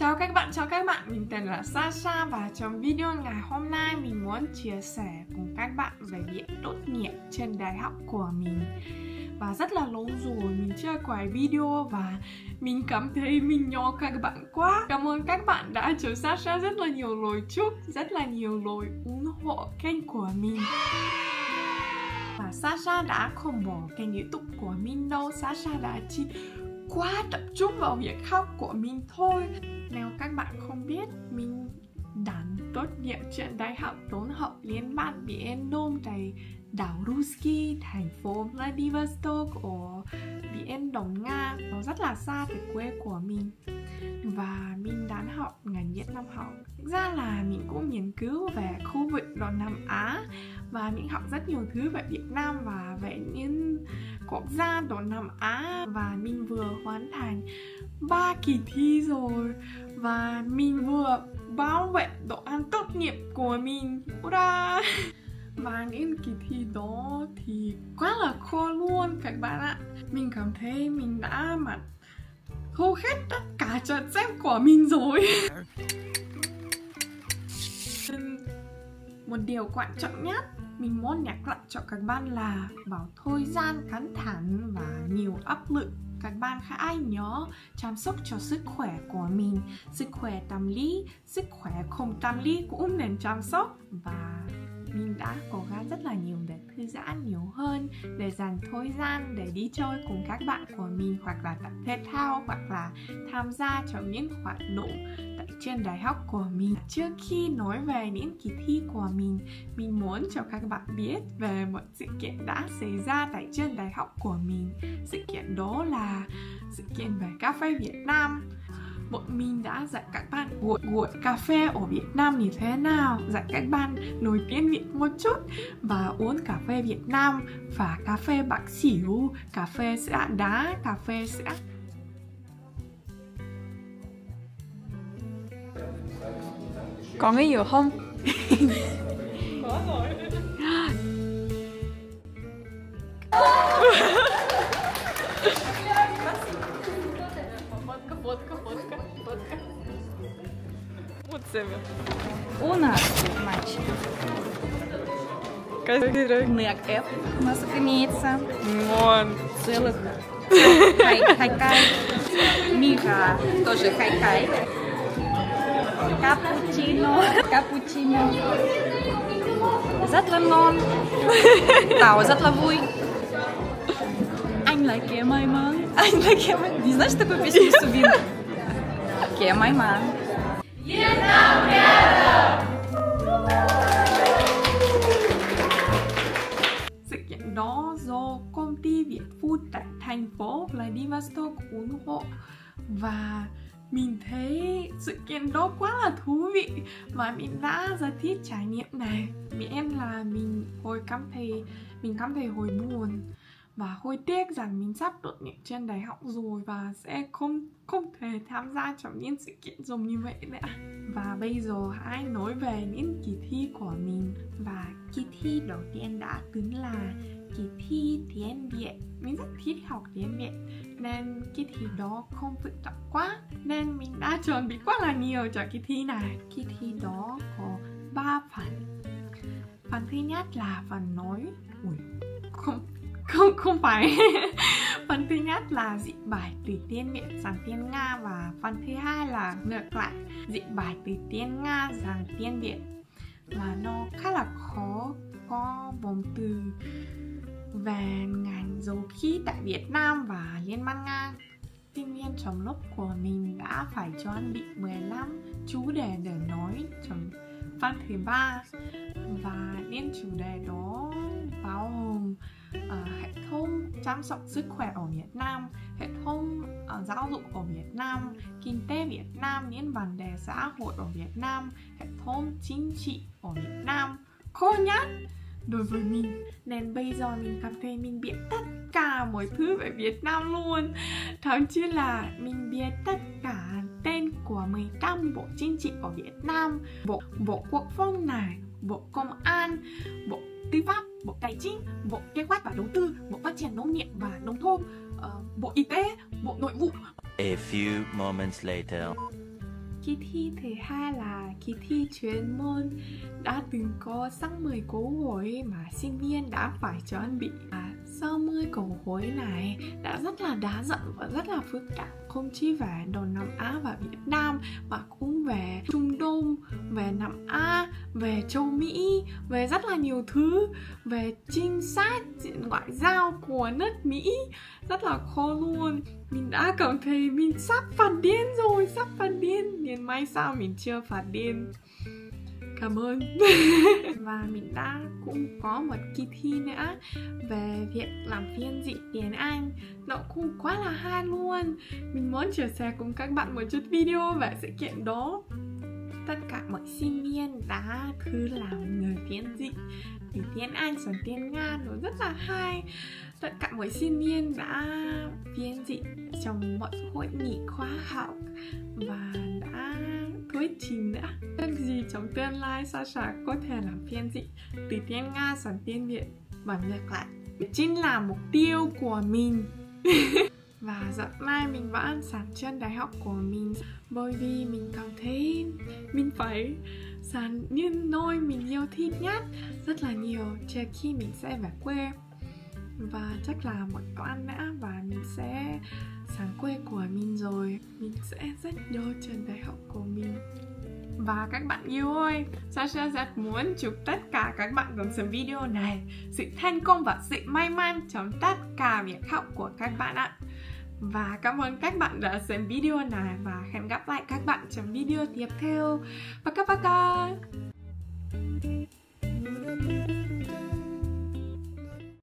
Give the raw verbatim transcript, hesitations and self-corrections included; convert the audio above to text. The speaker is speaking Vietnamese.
Chào các bạn, chào các bạn, mình tên là Sasha và trong video ngày hôm nay mình muốn chia sẻ cùng các bạn về việc tốt nghiệp trên đại học của mình. Và rất là lâu rồi mình chưa quay video và mình cảm thấy mình nhỏ các bạn quá. Cảm ơn các bạn đã cho Sasha rất là nhiều lời chúc, rất là nhiều lời ủng hộ kênh của mình. Và Sasha đã không bỏ kênh YouTube của mình đâu, Sasha đã chỉ quá tập trung vào việc học của mình thôi. Nếu các bạn không biết, mình đã tốt nghiệp trường đại học tổng hợp liên bang Biển Đông tại đảo Ruski, thành phố Vladivostok ở Biển Đông Nga. Nó rất là xa từ quê của mình. Và mình đã học ngành Việt Nam học. Thực ra là mình cũng nghiên cứu về khu vực Đông Nam Á và mình học rất nhiều thứ về Việt Nam và về những quốc gia Đông Nam Á. Và mình vừa hoàn thành ba kỳ thi rồi và mình vừa bảo vệ đồ án tốt nghiệp của mình. Ura! Và những kỳ thi đó thì quá là khó luôn các bạn ạ. Mình cảm thấy mình đã mà hầu hết tất cả trò xếp của mình rồi. Một điều quan trọng nhất mình muốn nhắc lại cho các bạn là vào thời gian căng thẳng và nhiều áp lực, các bạn hãy nhớ chăm sóc cho sức khỏe của mình. Sức khỏe tâm lý, sức khỏe không tâm lý cũng nên chăm sóc. Và mình đã cố gắng rất là nhiều để thư giãn nhiều hơn, để dành thời gian để đi chơi cùng các bạn của mình, hoặc là tập thể thao, hoặc là tham gia trong những hoạt động tại trên đại học của mình. Trước khi nói về những kỳ thi của mình, mình muốn cho các bạn biết về một sự kiện đã xảy ra tại trên đại học của mình. Sự kiện đó là sự kiện về cà phê Việt Nam. Bọn mình đã dạy các bạn nguội nguội cà phê ở Việt Nam như thế nào, dạy các bạn nổi tiếng Việt một chút và uống cà phê Việt Nam và cà phê bạc xỉu, cà phê sữa đá, cà phê sữa. Có người hiểu không? Có rồi. У нас матч. Некэп у нас имеется. Вон. Целых хай, хайкай. Миха тоже хайкай. Капучино. Капучино. Rất là ngon. Tao rất là vui. Anh là kẻ may mắn. Anh là kẻ may mắn. Не знаешь такую песню Субина? Kẻ may mắn. Việt Nam rạng. Sự kiện đó do công ty Việt Food tại thành phố Vladivostok ủng hộ và mình thấy sự kiện đó quá là thú vị và mình đã rất thích trải nghiệm này. Miễn là mình hồi cảm thấy mình cảm thấy hồi buồn và hồi tiếc rằng mình sắp tốt nghiệp trên đại học rồi và sẽ không không thể tham gia trong những sự kiện giống như vậy nữa. Và bây giờ hãy nói về những kỳ thi của mình. Và kỳ thi đầu tiên đã tính là kỳ thi tiếng Việt. Mình rất thích học tiếng Việt nên kỳ thi đó không phức tạp quá nên mình đã chuẩn bị quá là nhiều cho kỳ thi này. Kỳ thi đó có ba phần. Phần thứ nhất là phần nói. Ui, không Không, không phải. Phần thứ nhất là dịch bài từ tiếng Việt sang tiếng Nga và phần thứ hai là ngược lại, dịch bài từ tiếng Nga sang tiếng Việt. Và nó khá là khó, có vòng từ về ngành dầu khí tại Việt Nam và Liên bang Nga. Tuy nhiên trong lớp của mình đã phải chuẩn bị mười lăm chủ đề để nói trong phần thứ ba. Và những chủ đề đó bao gồm uh, hệ thống chăm sóc sức khỏe ở Việt Nam, hệ thống uh, giáo dục ở Việt Nam, kinh tế Việt Nam, những vấn đề xã hội ở Việt Nam, hệ thống chính trị ở Việt Nam. Khó nhất đối với mình nên bây giờ mình cảm thấy mình biết tất cả mọi thứ về Việt Nam luôn. Thậm chí là mình biết tất cả tên của mười lăm bộ chính trị ở Việt Nam, bộ, bộ quốc phòng này, bộ công an, bộ tư pháp, bộ tài chính, bộ kế hoạch và đầu tư, bộ phát triển nông nghiệp và nông thôn, uh, bộ y tế, bộ nội vụ. A few moments later. kỳ thi thứ hai là kỳ thi chuyên môn. Đã từng có sáu mươi câu hỏi mà sinh viên đã phải chuẩn bị. À, sáu mươi câu hỏi này đã rất là đa dạng và rất là phức tạp, không chỉ về Đông Nam Á và Việt Nam mà cũng về Trung Đông, về Nam Á, về châu Mỹ, về rất là nhiều thứ, về chính sách ngoại giao của nước Mỹ. Rất là khó luôn. Mình đã cảm thấy mình sắp phát điên rồi, sắp phát điên. Nhưng may sao mình chưa phát điên. Cảm ơn. Và mình đã cũng có một kỳ thi nữa về việc làm phiên dịch tiếng Anh. Nó cũng quá là hay luôn. Mình muốn chia sẻ cùng các bạn một chút video về sự kiện đó. Tất cả mọi sinh viên đã thử làm người phiên dịch từ tiếng Anh sang tiếng Nga, nó rất là hay. Tất cả mọi sinh viên đã phiên dịch trong mọi hội nghị khóa học và đã thuyết trình nữa. Việc gì trong tương lai Sasha có thể làm phiên dịch từ tiếng Nga sang tiếng Việt và ngược lại. Chính là mục tiêu của mình. Và dạo này mình vẫn sang trên đại học của mình bởi vì mình cảm thấy mình phải sang những nơi mình yêu thích nhất rất là nhiều trước khi mình sẽ về quê. Và chắc là một tuần nữa và mình sẽ sang quê của mình rồi. Mình sẽ rất nhớ trên đại học của mình. Và các bạn yêu ơi, Sasha rất muốn chúc tất cả các bạn trong xem video này sự thành công và sự may mắn trong tất cả việc học của các bạn ạ. Và cảm ơn các bạn đã xem video này và hẹn gặp lại các bạn trong video tiếp theo. Paka paka!